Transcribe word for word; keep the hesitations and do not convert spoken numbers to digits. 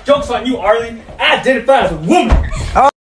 Joke's on you, Arlen. I did it fast, woman.